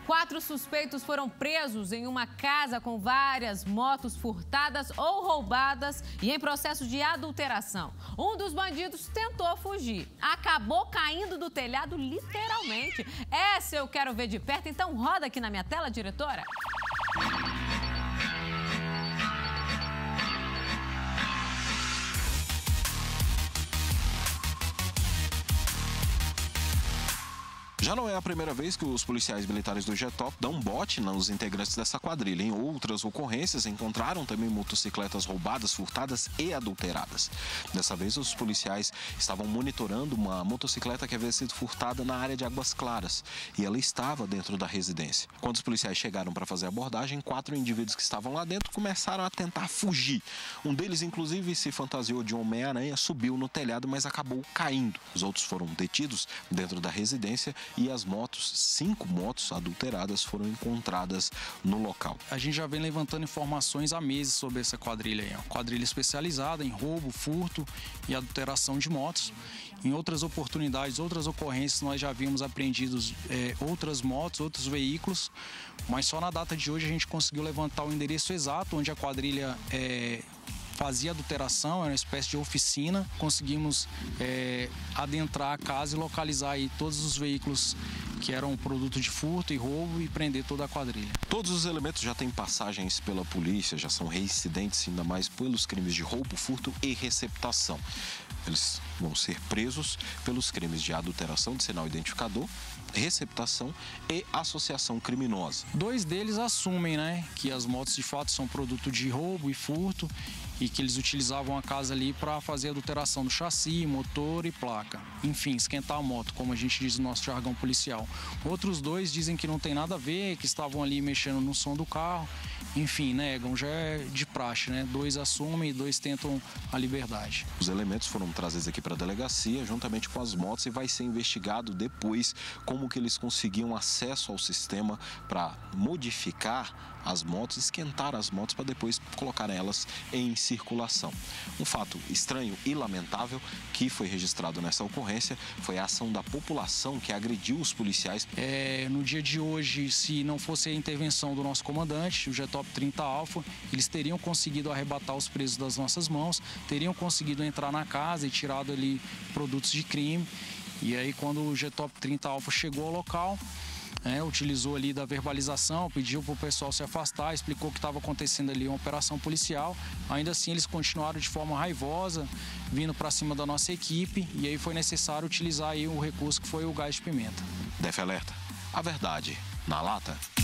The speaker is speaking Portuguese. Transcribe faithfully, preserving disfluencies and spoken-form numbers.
Quatro suspeitos foram presos em uma casa com várias motos furtadas ou roubadas e em processo de adulteração. Um dos bandidos tentou fugir. Acabou caindo do telhado literalmente. Essa eu quero ver de perto, então roda aqui na minha tela, diretora. Já não é a primeira vez que os policiais militares do Getop dão bote nos integrantes dessa quadrilha. Em outras ocorrências, encontraram também motocicletas roubadas, furtadas e adulteradas. Dessa vez, os policiais estavam monitorando uma motocicleta que havia sido furtada na área de Águas Claras e ela estava dentro da residência. Quando os policiais chegaram para fazer a abordagem, quatro indivíduos que estavam lá dentro começaram a tentar fugir. Um deles, inclusive, se fantasiou de Homem-Aranha, subiu no telhado, mas acabou caindo. Os outros foram detidos dentro da residência e as motos, cinco motos adulteradas, foram encontradas no local. A gente já vem levantando informações há meses sobre essa quadrilha aí. Uma quadrilha especializada em roubo, furto e adulteração de motos. Em outras oportunidades, outras ocorrências, nós já havíamos apreendidos é, outras motos, outros veículos, mas só na data de hoje a gente conseguiu levantar o endereço exato onde a quadrilha é, fazia adulteração, era uma espécie de oficina. Conseguimos é, adentrar a casa e localizar aí todos os veículos que eram produto de furto e roubo e prender toda a quadrilha. Todos os elementos já têm passagens pela polícia, já são reincidentes, ainda mais pelos crimes de roubo, furto e receptação. Eles vão ser presos pelos crimes de adulteração de sinal identificador, receptação e associação criminosa. Dois deles assumem, né, que as motos de fato são produto de roubo e furto e que eles utilizavam a casa ali para fazer adulteração do chassi, motor e placa. Enfim, esquentar a moto, como a gente diz no nosso jargão policial. Outros dois dizem que não tem nada a ver, que estavam ali mexendo no som do carro. Enfim, negam, já é de praxe, né? Dois assumem e dois tentam a liberdade. Os elementos foram trazidos aqui para a delegacia, juntamente com as motos, e vai ser investigado depois como que eles conseguiam acesso ao sistema para modificar as motos, esquentar as motos para depois colocar elas em circulação. Um fato estranho e lamentável que foi registrado nessa ocorrência foi a ação da população que agrediu os policiais. É, no dia de hoje, se não fosse a intervenção do nosso comandante, o Getop trinta Alfa, eles teriam conseguido arrebatar os presos das nossas mãos, teriam conseguido entrar na casa e tirado ali produtos de crime. E aí, quando o Getop trinta Alfa chegou ao local, É, utilizou ali da verbalização, pediu para o pessoal se afastar, explicou que estava acontecendo ali uma operação policial. Ainda assim, eles continuaram de forma raivosa, vindo para cima da nossa equipe, e aí foi necessário utilizar aí o recurso que foi o gás de pimenta. D F Alerta, a verdade na lata.